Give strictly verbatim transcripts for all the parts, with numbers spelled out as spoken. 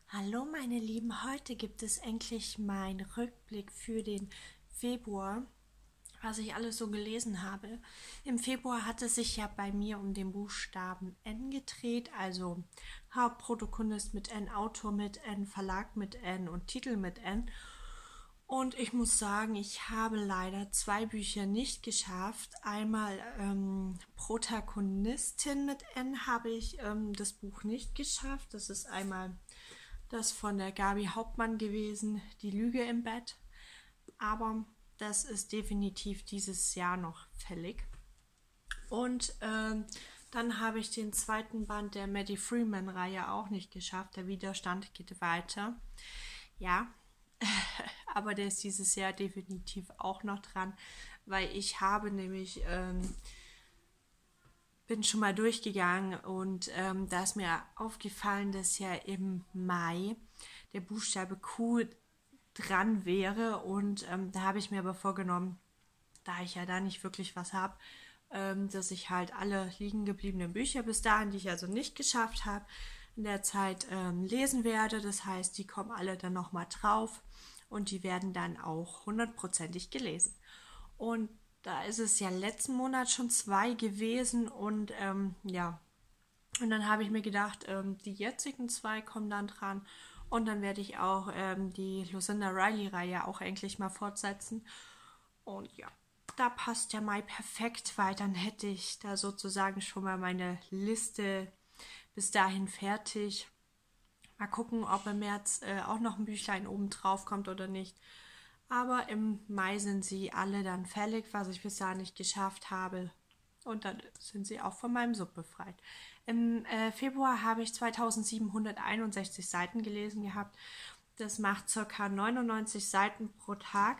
Hallo meine Lieben, heute gibt es endlich meinen Rückblick für den Februar, was ich alles so gelesen habe. Im Februar hat es sich ja bei mir um den Buchstaben N gedreht, also Hauptprotagonist mit N, Autor mit N, Verlag mit N und Titel mit N. Und ich muss sagen, ich habe leider zwei Bücher nicht geschafft. Einmal ähm, Protagonistin mit N habe ich ähm, das Buch nicht geschafft. Das ist einmal das von der Gabi Hauptmann gewesen, Die Lüge im Bett. Aber das ist definitiv dieses Jahr noch fällig. Und ähm, dann habe ich den zweiten Band der Maddie Freeman-Reihe auch nicht geschafft. Der Widerstand geht weiter. Ja, aber der ist dieses Jahr definitiv auch noch dran, weil ich habe nämlich ähm, bin schon mal durchgegangen und ähm, da ist mir aufgefallen, dass ja im Mai der Buchstabe Q dran wäre und ähm, da habe ich mir aber vorgenommen, da ich ja da nicht wirklich was habe, ähm, dass ich halt alle liegen gebliebenen Bücher bis dahin, die ich also nicht geschafft habe, in der Zeit ähm, lesen werde. Das heißt, die kommen alle dann nochmal drauf und die werden dann auch hundertprozentig gelesen. Und da ist es ja letzten Monat schon zwei gewesen und ähm, ja, und dann habe ich mir gedacht, ähm, die jetzigen zwei kommen dann dran und dann werde ich auch ähm, die Lucinda Riley-Reihe auch endlich mal fortsetzen. Und ja, da passt der Mai perfekt, weil dann hätte ich da sozusagen schon mal meine Liste bis dahin fertig. Mal gucken, ob im März äh, auch noch ein Büchlein oben drauf kommt oder nicht. Aber im Mai sind sie alle dann fällig, was ich bis dahin nicht geschafft habe. Und dann sind sie auch von meinem Sub befreit. Im äh, Februar habe ich zweitausendsiebenhunderteinundsechzig Seiten gelesen gehabt. Das macht ca. neunundneunzig Seiten pro Tag.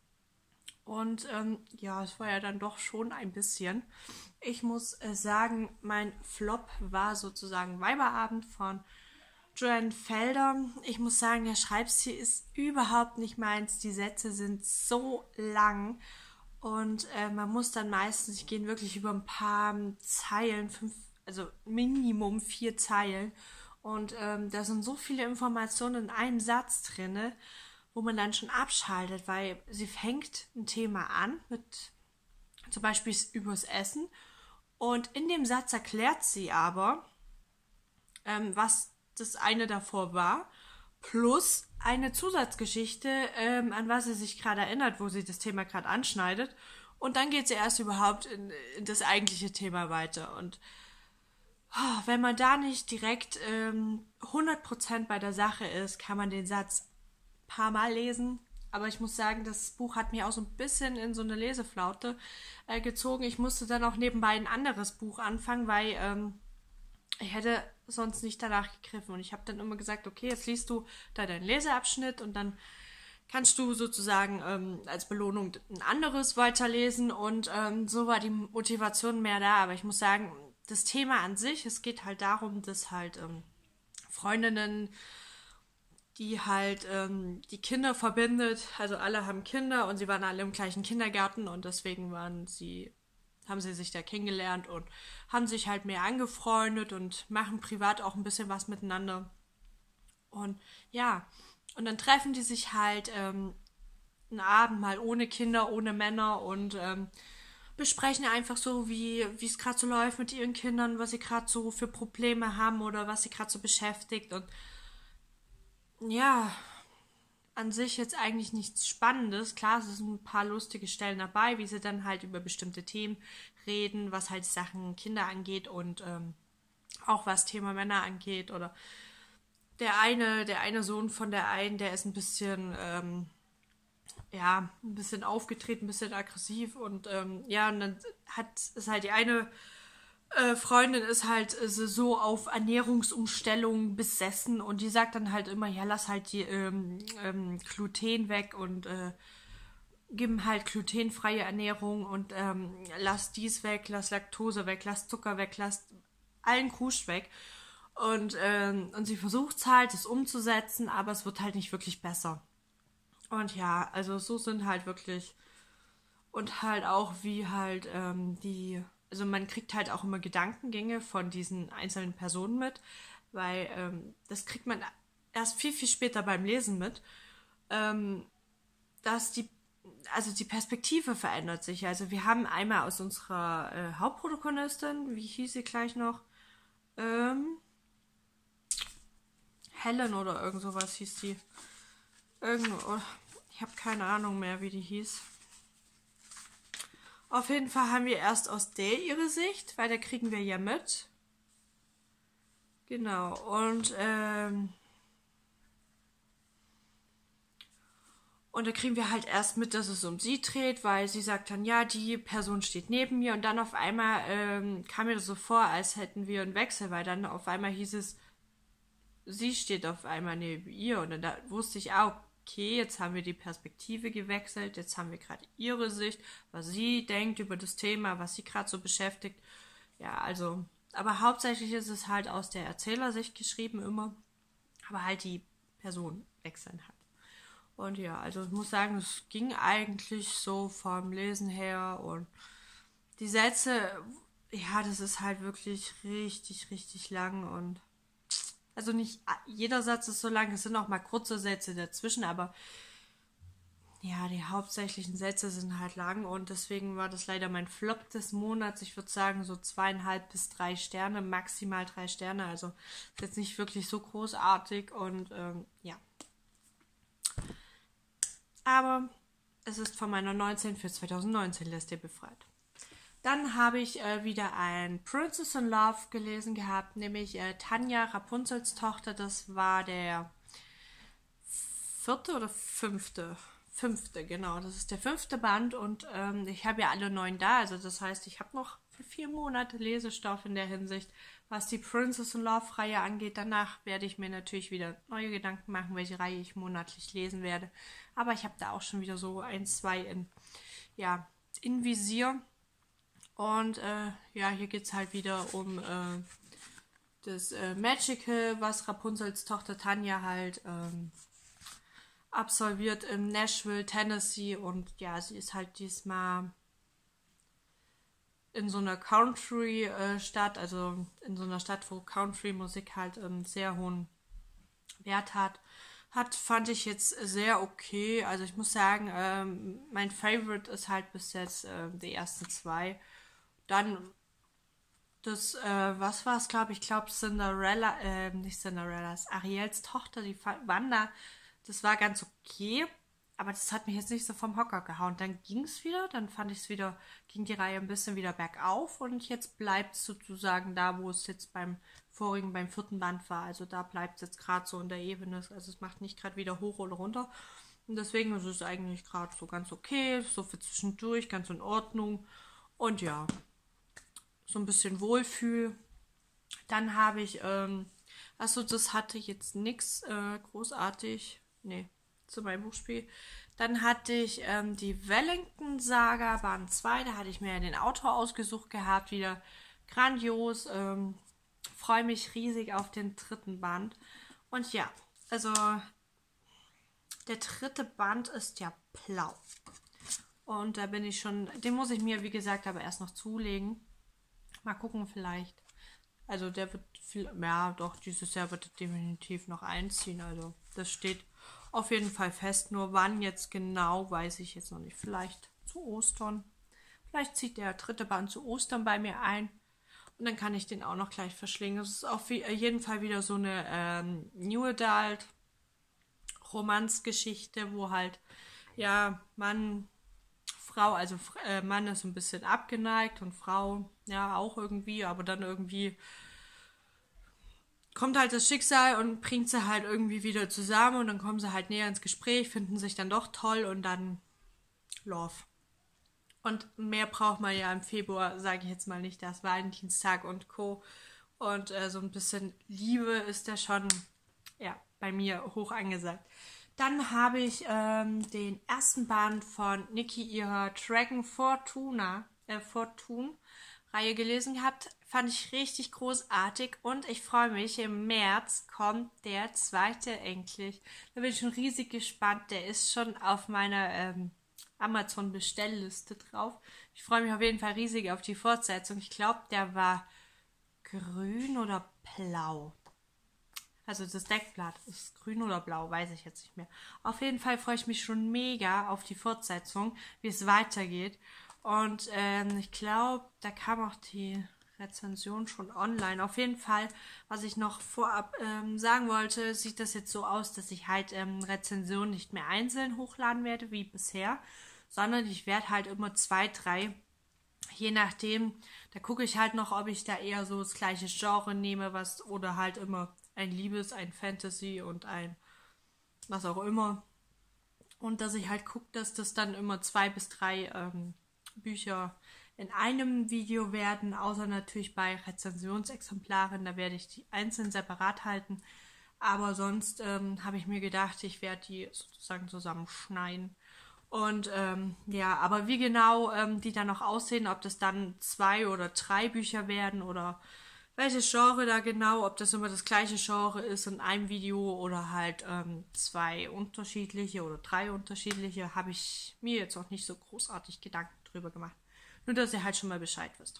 Und ähm, ja, es war ja dann doch schon ein bisschen. Ich muss äh, sagen, mein Flop war sozusagen Weiberabend von Joanne Felder. Ich muss sagen, der Schreibstil ist überhaupt nicht meins. Die Sätze sind so lang und äh, man muss dann meistens, ich gehe wirklich über ein paar Zeilen, fünf, also Minimum vier Zeilen. Und ähm, da sind so viele Informationen in einem Satz drinne, wo man dann schon abschaltet, weil sie fängt ein Thema an mit zum Beispiel übers Essen und in dem Satz erklärt sie aber, ähm, was das eine davor war, plus eine Zusatzgeschichte, ähm, an was sie sich gerade erinnert, wo sie das Thema gerade anschneidet. Und dann geht sie erst überhaupt in, in das eigentliche Thema weiter. Und oh, wenn man da nicht direkt ähm, hundert Prozent bei der Sache ist, kann man den Satz ein paar Mal lesen. Aber ich muss sagen, das Buch hat mir auch so ein bisschen in so eine Leseflaute äh, gezogen. Ich musste dann auch nebenbei ein anderes Buch anfangen, weil ähm, ich hätte sonst nicht danach gegriffen. Und ich habe dann immer gesagt, okay, jetzt liest du da deinen Leseabschnitt und dann kannst du sozusagen ähm, als Belohnung ein anderes weiterlesen. Und ähm, so war die Motivation mehr da. Aber ich muss sagen, das Thema an sich, es geht halt darum, dass halt ähm, Freundinnen, die halt ähm, die Kinder verbindet, also alle haben Kinder und sie waren alle im gleichen Kindergarten und deswegen waren sie haben sie sich da kennengelernt und haben sich halt mehr angefreundet und machen privat auch ein bisschen was miteinander. Und ja, und dann treffen die sich halt ähm, einen Abend mal ohne Kinder, ohne Männer und ähm, besprechen einfach so, wie wie es gerade so läuft mit ihren Kindern, was sie gerade so für Probleme haben oder was sie gerade so beschäftigt. Und ja, an sich jetzt eigentlich nichts Spannendes. Klar, es sind ein paar lustige Stellen dabei, wie sie dann halt über bestimmte Themen reden, was halt Sachen Kinder angeht und ähm, auch was Thema Männer angeht. Oder der eine, der eine Sohn von der einen, der ist ein bisschen, ähm, ja, ein bisschen aufgetreten, ein bisschen aggressiv und ähm, ja, und dann hat ist halt die eine äh, Freundin ist halt äh, so auf Ernährungsumstellung besessen und die sagt dann halt immer, ja, lass halt die ähm, ähm, Gluten weg und äh, gib halt glutenfreie Ernährung und ähm, lass dies weg, lass Laktose weg, lass Zucker weg, lass allen Kruscht weg. Und, ähm, und sie versucht es halt, es umzusetzen, aber es wird halt nicht wirklich besser. Und ja, also so sind halt wirklich und halt auch wie halt ähm, die, also man kriegt halt auch immer Gedankengänge von diesen einzelnen Personen mit, weil ähm, das kriegt man erst viel, viel später beim Lesen mit, ähm, dass die, also die Perspektive verändert sich. Also wir haben einmal aus unserer äh, Hauptprotagonistin, wie hieß sie gleich noch, ähm, Helen oder irgend sowas hieß die. Irgendwo, ich habe keine Ahnung mehr, wie die hieß. Auf jeden Fall haben wir erst aus der ihre Sicht, weil da kriegen wir ja mit. Genau, und ähm, und da kriegen wir halt erst mit, dass es um sie dreht, weil sie sagt dann, ja, die Person steht neben mir und dann auf einmal ähm, kam mir das so vor, als hätten wir einen Wechsel, weil dann auf einmal hieß es, sie steht auf einmal neben ihr und dann da wusste ich auch, okay, jetzt haben wir die Perspektive gewechselt, jetzt haben wir gerade ihre Sicht, was sie denkt über das Thema, was sie gerade so beschäftigt. Ja, also, aber hauptsächlich ist es halt aus der Erzählersicht geschrieben immer, aber halt die Person wechseln hat. Und ja, also ich muss sagen, es ging eigentlich so vom Lesen her und die Sätze, ja, das ist halt wirklich richtig, richtig lang und also nicht jeder Satz ist so lang, es sind auch mal kurze Sätze dazwischen, aber ja, die hauptsächlichen Sätze sind halt lang und deswegen war das leider mein Flop des Monats. Ich würde sagen so zweieinhalb bis drei Sterne, maximal drei Sterne, also ist jetzt nicht wirklich so großartig und ähm, ja. Aber es ist von meiner neunzehn für zwanzig neunzehn Liste befreit. Dann habe ich äh, wieder ein Princess in Love gelesen gehabt, nämlich äh, Tanja, Rapunzels Tochter. Das war der vierte oder fünfte? Fünfte, genau. Das ist der fünfte Band und ähm, ich habe ja alle neun da. Also das heißt, ich habe noch für vier Monate Lesestoff in der Hinsicht, was die Princess in Love Reihe angeht. Danach werde ich mir natürlich wieder neue Gedanken machen, welche Reihe ich monatlich lesen werde. Aber ich habe da auch schon wieder so ein, zwei in, ja, in Visier. Und äh, ja, hier geht es halt wieder um äh, das äh, Magical, was Rapunzels Tochter Tanja halt ähm, absolviert in Nashville, Tennessee. Und ja, sie ist halt diesmal in so einer Country-Stadt, also in so einer Stadt, wo Country-Musik halt einen sehr hohen Wert hat. Hat, fand ich jetzt sehr okay. Also ich muss sagen, ähm, mein Favorite ist halt bis jetzt äh, die ersten zwei. Dann das, äh, was war es, glaube ich, glaube Cinderella, äh, nicht Cinderella, ist Ariels Tochter, die Wanda, das war ganz okay, aber das hat mich jetzt nicht so vom Hocker gehauen. Dann ging es wieder, dann fand ich es wieder, ging die Reihe ein bisschen wieder bergauf und jetzt bleibt es sozusagen da, wo es jetzt beim vorigen, beim vierten Band war. Also da bleibt es jetzt gerade so in der Ebene, also es macht nicht gerade wieder hoch oder runter. Und deswegen ist es eigentlich gerade so ganz okay, so für zwischendurch, ganz in Ordnung. Und ja, so ein bisschen Wohlfühl. Dann habe ich, ähm, also das hatte jetzt nichts äh, großartig, nee, zu meinem Buchspiel. Dann hatte ich ähm, die Wellington-Saga, Band zwei, da hatte ich mir den Autor ausgesucht gehabt, wieder grandios, ähm, freue mich riesig auf den dritten Band. Und ja, also der dritte Band ist ja Plau. Und da bin ich schon, den muss ich mir, wie gesagt, aber erst noch zulegen. Mal gucken vielleicht. Also der wird viel, ja doch, dieses Jahr wird er definitiv noch einziehen. Also das steht auf jeden Fall fest. Nur wann jetzt genau, weiß ich jetzt noch nicht. Vielleicht zu Ostern. Vielleicht zieht der dritte Band zu Ostern bei mir ein. Und dann kann ich den auch noch gleich verschlingen. Das ist auf jeden Fall wieder so eine ähm, New Adult Romanzgeschichte, wo halt, ja, Mann, Frau, also äh, Mann ist ein bisschen abgeneigt und Frau, ja, auch irgendwie, aber dann irgendwie kommt halt das Schicksal und bringt sie halt irgendwie wieder zusammen und dann kommen sie halt näher ins Gespräch, finden sich dann doch toll und dann Love. Und mehr braucht man ja im Februar, sage ich jetzt mal nicht, das Valentinstag und Co. Und äh, so ein bisschen Liebe ist ja schon, ja, bei mir hoch angesagt. Dann habe ich ähm, den ersten Band von Niki ihrer Dragon Fortuna, äh, Fortune Reihe gelesen gehabt. Fand ich richtig großartig und ich freue mich, im März kommt der zweite endlich. Da bin ich schon riesig gespannt. Der ist schon auf meiner ähm, Amazon-Bestellliste drauf. Ich freue mich auf jeden Fall riesig auf die Fortsetzung. Ich glaube, der war grün oder blau. Also das Deckblatt ist grün oder blau, weiß ich jetzt nicht mehr. Auf jeden Fall freue ich mich schon mega auf die Fortsetzung, wie es weitergeht. Und ähm, ich glaube, da kam auch die Rezension schon online. Auf jeden Fall, was ich noch vorab ähm, sagen wollte, sieht das jetzt so aus, dass ich halt ähm, Rezensionen nicht mehr einzeln hochladen werde, wie bisher, sondern ich werde halt immer zwei, drei, je nachdem, da gucke ich halt noch, ob ich da eher so das gleiche Genre nehme, was oder halt immer ein Liebes-, ein Fantasy und ein was auch immer. Und dass ich halt gucke, dass das dann immer zwei bis drei ähm, Bücher in einem Video werden, außer natürlich bei Rezensionsexemplaren, da werde ich die einzeln separat halten. Aber sonst ähm, habe ich mir gedacht, ich werde die sozusagen zusammenschneiden. Und ähm, ja, aber wie genau ähm, die dann noch aussehen, ob das dann zwei oder drei Bücher werden oder welches Genre da genau, ob das immer das gleiche Genre ist in einem Video oder halt ähm, zwei unterschiedliche oder drei unterschiedliche, habe ich mir jetzt auch nicht so großartig Gedanken drüber gemacht. Nur, dass ihr halt schon mal Bescheid wisst.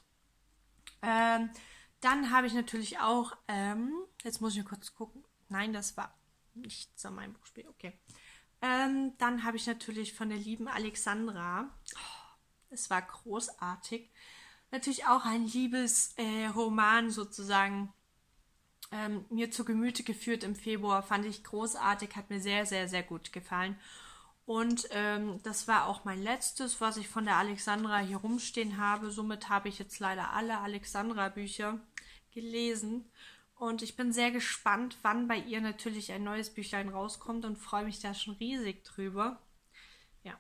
Ähm, dann habe ich natürlich auch, ähm, jetzt muss ich mal kurz gucken, nein, das war nichts an meinem Buchspiel, okay. Ähm, dann habe ich natürlich von der lieben Alexandra, oh, es war großartig, natürlich auch ein Liebesroman äh, sozusagen ähm, mir zu Gemüte geführt im Februar, fand ich großartig, hat mir sehr, sehr, sehr gut gefallen. Und ähm, das war auch mein letztes, was ich von der Alexandra hier rumstehen habe. Somit habe ich jetzt leider alle Alexandra-Bücher gelesen. Und ich bin sehr gespannt, wann bei ihr natürlich ein neues Büchlein rauskommt und freue mich da schon riesig drüber. Ja,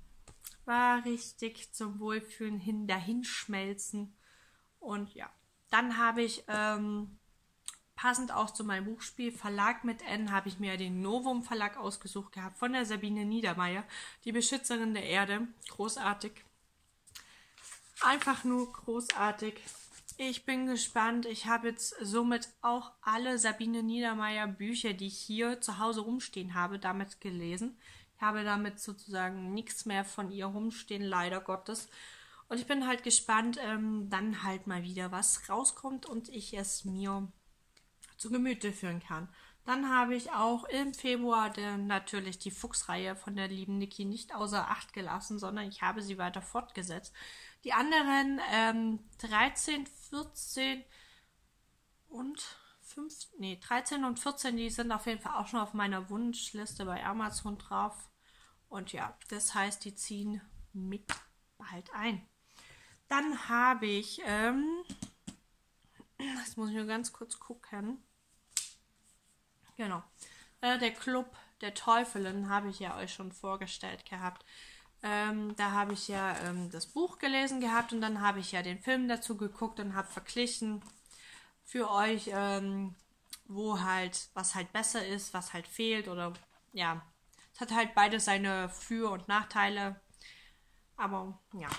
war richtig zum Wohlfühlen hin, dahinschmelzen. Und ja, dann habe ich ähm, passend auch zu meinem Buchspiel Verlag mit N habe ich mir den Novum Verlag ausgesucht gehabt von der Sabine Niedermeyer, die Beschützerin der Erde. Großartig. Einfach nur großartig. Ich bin gespannt. Ich habe jetzt somit auch alle Sabine Niedermeyer Bücher, die ich hier zu Hause rumstehen habe, damit gelesen. Ich habe damit sozusagen nichts mehr von ihr rumstehen, leider Gottes. Und ich bin halt gespannt, ähm, dann halt mal wieder was rauskommt und ich es mir zu Gemüte führen kann. Dann habe ich auch im Februar der, natürlich die Fuchsreihe von der lieben Niki nicht außer Acht gelassen, sondern ich habe sie weiter fortgesetzt. Die anderen ähm, dreizehn, vierzehn und fünfzehn, nee, dreizehn und vierzehn, die sind auf jeden Fall auch schon auf meiner Wunschliste bei Amazon drauf. Und ja, das heißt, die ziehen mit bald ein. Dann habe ich, ähm, das muss ich nur ganz kurz gucken. Genau. Äh, der Club der Teufelin habe ich ja euch schon vorgestellt gehabt. Ähm, da habe ich ja ähm, das Buch gelesen gehabt und dann habe ich ja den Film dazu geguckt und habe verglichen für euch, ähm, wo halt, was halt besser ist, was halt fehlt oder ja, es hat halt beides seine Für- und Nachteile. Aber ja,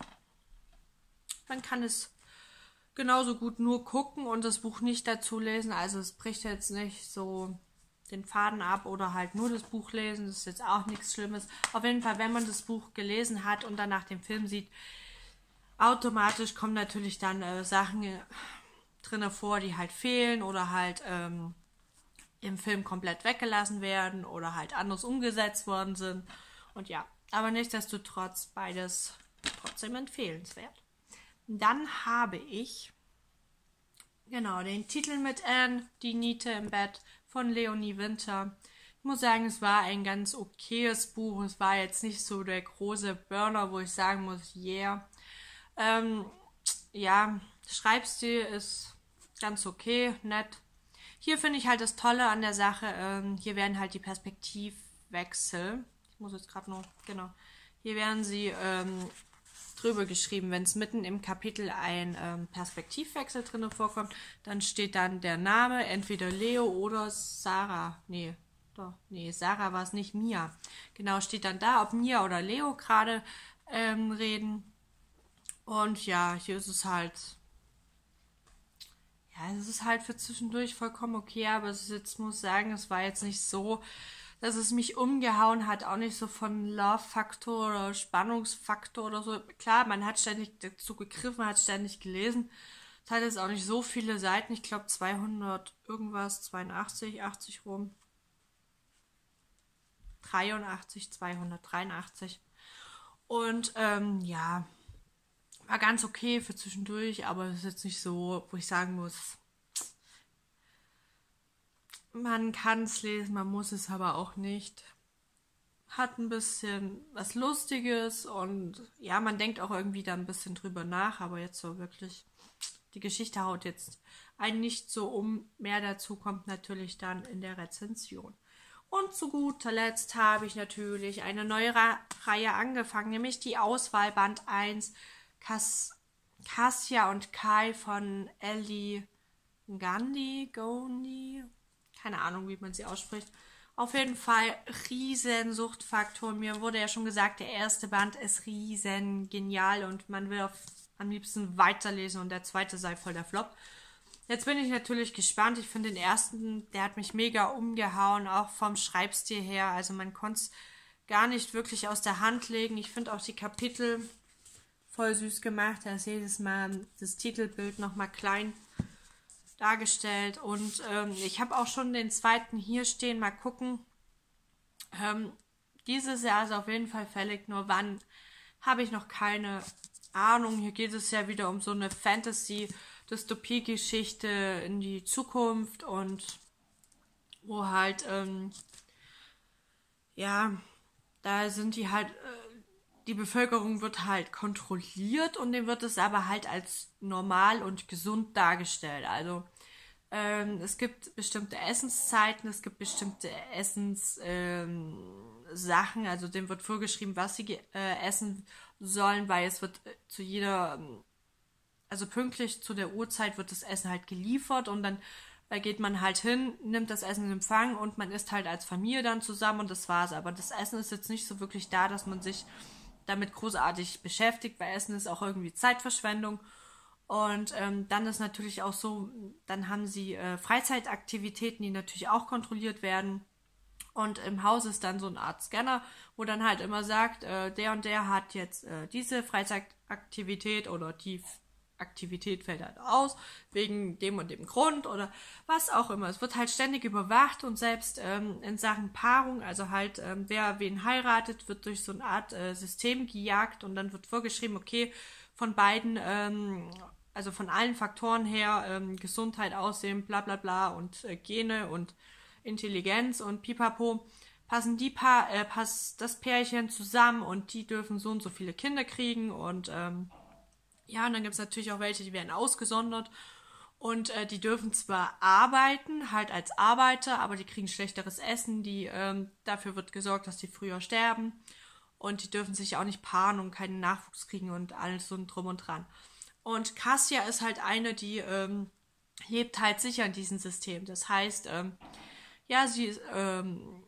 man kann es genauso gut nur gucken und das Buch nicht dazu lesen. Also es bricht jetzt nicht so den Faden ab oder halt nur das Buch lesen. Das ist jetzt auch nichts Schlimmes. Auf jeden Fall, wenn man das Buch gelesen hat und danach den Film sieht, automatisch kommen natürlich dann äh, Sachen äh, drinne vor, die halt fehlen oder halt ähm, im Film komplett weggelassen werden oder halt anders umgesetzt worden sind. Und ja, aber nichtsdestotrotz beides trotzdem empfehlenswert. Dann habe ich, genau, den Titel mit Anne, Die Niete im Bett von Leonie Winter. Ich muss sagen, es war ein ganz okayes Buch. Es war jetzt nicht so der große Burner, wo ich sagen muss, yeah. Ähm, ja, Schreibstil ist ganz okay, nett. Hier finde ich halt das Tolle an der Sache, ähm, hier werden halt die Perspektivwechsel, ich muss jetzt gerade noch, genau, hier werden sie ähm, drüber geschrieben, wenn es mitten im Kapitel ein ähm, Perspektivwechsel drin vorkommt, dann steht dann der Name, entweder Leo oder Sarah, nee, doch, nee, Sarah war es nicht, Mia, genau, steht dann da, ob Mia oder Leo gerade ähm, reden und ja, hier ist es halt, ja, es ist halt für zwischendurch vollkommen okay, aber es ist jetzt, muss sagen, es war jetzt nicht so, dass es mich umgehauen hat, auch nicht so von Love-Faktor oder Spannungsfaktor oder so. Klar, man hat ständig dazu gegriffen, hat ständig gelesen, Das hat jetzt auch nicht so viele Seiten. Ich glaube zweihundert irgendwas, zweiundachtzig, achtzig rum. dreiundachtzig, zweihundertdreiundachtzig. Und ähm, ja, war ganz okay für zwischendurch, aber es ist jetzt nicht so, wo ich sagen muss, man kann es lesen, man muss es aber auch nicht. Hat ein bisschen was Lustiges und ja, man denkt auch irgendwie da ein bisschen drüber nach, aber jetzt so wirklich, die Geschichte haut jetzt einen nicht so um. Mehr dazu kommt natürlich dann in der Rezension. Und zu guter Letzt habe ich natürlich eine neue Ra- Reihe angefangen, nämlich die Auswahl Band eins, Cass Cassia und Kai von Ellie Gandhi, Gondi, keine Ahnung, wie man sie ausspricht. Auf jeden Fall riesen Suchtfaktor. Mir wurde ja schon gesagt, der erste Band ist riesen genial und man will auf, am liebsten weiterlesen und der zweite sei voll der Flop. Jetzt bin ich natürlich gespannt. Ich finde den ersten, der hat mich mega umgehauen, auch vom Schreibstil her. Also man konnte es gar nicht wirklich aus der Hand legen. Ich finde auch die Kapitel voll süß gemacht. Da ist jedes Mal das Titelbild nochmal klein dargestellt. Und ähm, ich habe auch schon den zweiten hier stehen. Mal gucken. Ähm, dieses Jahr ist auf jeden Fall fällig. Nur wann, habe ich noch keine Ahnung. Hier geht es ja wieder um so eine Fantasy-Dystopie-Geschichte in die Zukunft und wo halt, ähm, ja, da sind die halt, äh, die Bevölkerung wird halt kontrolliert und dem wird es aber halt als normal und gesund dargestellt. Also ähm, es gibt bestimmte Essenszeiten, es gibt bestimmte Essenssachen, ähm, Sachen, also dem wird vorgeschrieben, was sie äh, essen sollen, weil es wird äh, zu jeder, ähm, also pünktlich zu der Uhrzeit wird das Essen halt geliefert und dann äh, geht man halt hin, nimmt das Essen in Empfang und man isst halt als Familie dann zusammen und das war's. Aber das Essen ist jetzt nicht so wirklich da, dass man sich damit großartig beschäftigt, weil Essen ist auch irgendwie Zeitverschwendung. Und ähm, dann ist natürlich auch so, dann haben sie äh, Freizeitaktivitäten, die natürlich auch kontrolliert werden. Und im Haus ist dann so eine Art Scanner, wo dann halt immer sagt, äh, der und der hat jetzt äh, diese Freizeitaktivität oder die F- Aktivität fällt halt aus, wegen dem und dem Grund oder was auch immer. Es wird halt ständig überwacht und selbst ähm, in Sachen Paarung, also halt ähm, wer wen heiratet, wird durch so eine Art äh, System gejagt und dann wird vorgeschrieben, okay, von beiden, ähm, also von allen Faktoren her, ähm, Gesundheit, Aussehen, bla bla bla und äh, Gene und Intelligenz und Pipapo, passen die Paar, äh, passt das Pärchen zusammen und die dürfen so und so viele Kinder kriegen und ähm, ja, und dann gibt es natürlich auch welche, die werden ausgesondert und äh, die dürfen zwar arbeiten, halt als Arbeiter, aber die kriegen schlechteres Essen, die ähm, dafür wird gesorgt, dass die früher sterben und die dürfen sich auch nicht paaren und keinen Nachwuchs kriegen und alles so drum und dran. Und Cassia ist halt eine, die ähm, lebt halt sicher in diesem System. Das heißt, ähm, ja, sie ist, ähm,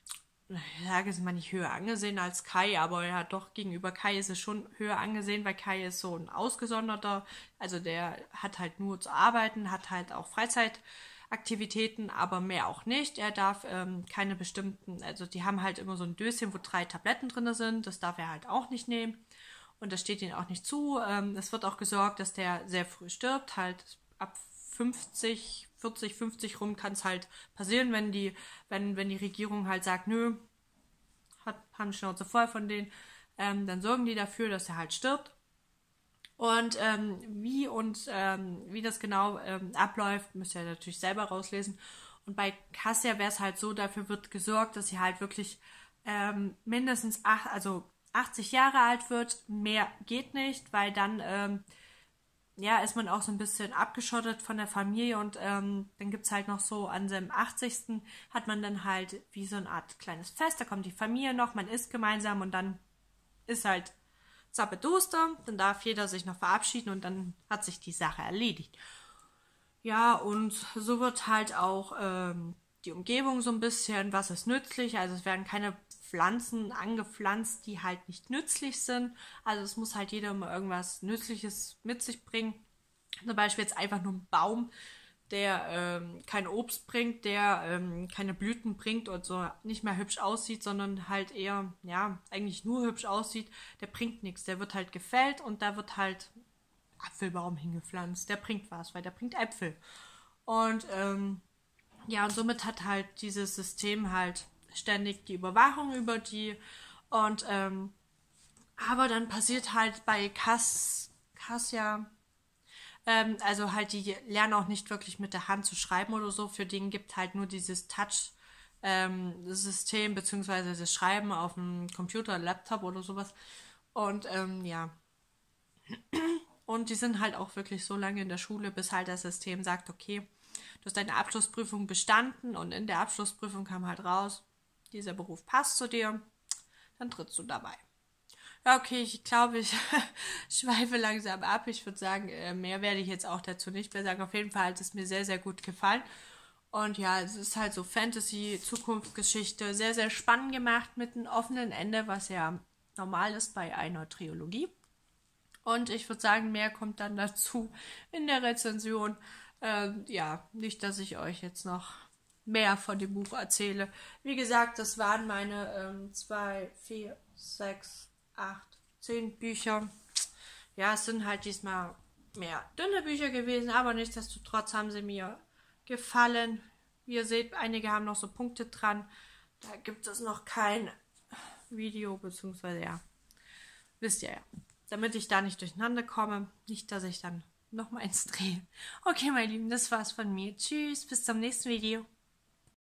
ich sage es mal nicht höher angesehen als Kai, aber ja doch gegenüber Kai ist es schon höher angesehen, weil Kai ist so ein ausgesonderter, also der hat halt nur zu arbeiten, hat halt auch Freizeitaktivitäten, aber mehr auch nicht. Er darf ähm, keine bestimmten, also die haben halt immer so ein Döschen, wo drei Tabletten drin sind, das darf er halt auch nicht nehmen und das steht ihnen auch nicht zu. Ähm, es wird auch gesorgt, dass der sehr früh stirbt, halt ab fünfzig, vierzig, fünfzig rum kann es halt passieren, wenn die, wenn, wenn die Regierung halt sagt, nö, hat, haben die Schnauze voll von denen, ähm, dann sorgen die dafür, dass er halt stirbt. Und ähm, wie und ähm, wie das genau ähm, abläuft, müsst ihr natürlich selber rauslesen. Und bei Cassia wäre es halt so, dafür wird gesorgt, dass sie halt wirklich ähm, mindestens acht, also achtzig Jahre alt wird. Mehr geht nicht, weil dann ähm, ja, ist man auch so ein bisschen abgeschottet von der Familie und ähm, dann gibt es halt noch so an seinem achtzigsten hat man dann halt wie so eine Art kleines Fest, da kommt die Familie noch, man isst gemeinsam und dann ist halt Zappeduster, dann darf jeder sich noch verabschieden und dann hat sich die Sache erledigt. Ja, und so wird halt auch ähm, die Umgebung so ein bisschen, was ist nützlich, also es werden keine Pflanzen angepflanzt, die halt nicht nützlich sind. Also es muss halt jeder immer irgendwas Nützliches mit sich bringen. Zum Beispiel jetzt einfach nur ein Baum, der ähm, kein Obst bringt, der ähm, keine Blüten bringt und so nicht mehr hübsch aussieht, sondern halt eher, ja, eigentlich nur hübsch aussieht, der bringt nichts. Der wird halt gefällt und da wird halt Apfelbaum hingepflanzt. Der bringt was, weil der bringt Äpfel. Und ähm, ja, und somit hat halt dieses System halt ständig die Überwachung über die. Und ähm, aber dann passiert halt bei Cass, Cassia, ähm, also halt die lernen auch nicht wirklich mit der Hand zu schreiben oder so. Für den gibt halt nur dieses Touch-System ähm, beziehungsweise das Schreiben auf dem Computer, Laptop oder sowas. Und ähm, ja, und die sind halt auch wirklich so lange in der Schule, bis halt das System sagt, okay, du hast deine Abschlussprüfung bestanden und in der Abschlussprüfung kam halt raus, dieser Beruf passt zu dir, dann trittst du dabei. Ja, okay, ich glaube, ich schweife langsam ab. Ich würde sagen, äh, mehr werde ich jetzt auch dazu nicht mehr sagen. Auf jeden Fall hat es mir sehr, sehr gut gefallen. Und ja, es ist halt so Fantasy, Zukunftsgeschichte, sehr, sehr spannend gemacht mit einem offenen Ende, was ja normal ist bei einer Trilogie. Und ich würde sagen, mehr kommt dann dazu in der Rezension. Ähm, ja, nicht, dass ich euch jetzt noch mehr von dem Buch erzähle. Wie gesagt, das waren meine ähm, zwei, vier, sechs, acht, zehn Bücher. Ja, es sind halt diesmal mehr dünne Bücher gewesen, aber nichtsdestotrotz haben sie mir gefallen. Wie ihr seht, einige haben noch so Punkte dran. Da gibt es noch kein Video, beziehungsweise ja, wisst ihr ja. Damit ich da nicht durcheinander komme. Nicht, dass ich dann noch mal eins drehe. Okay, meine Lieben, das war's von mir. Tschüss, bis zum nächsten Video.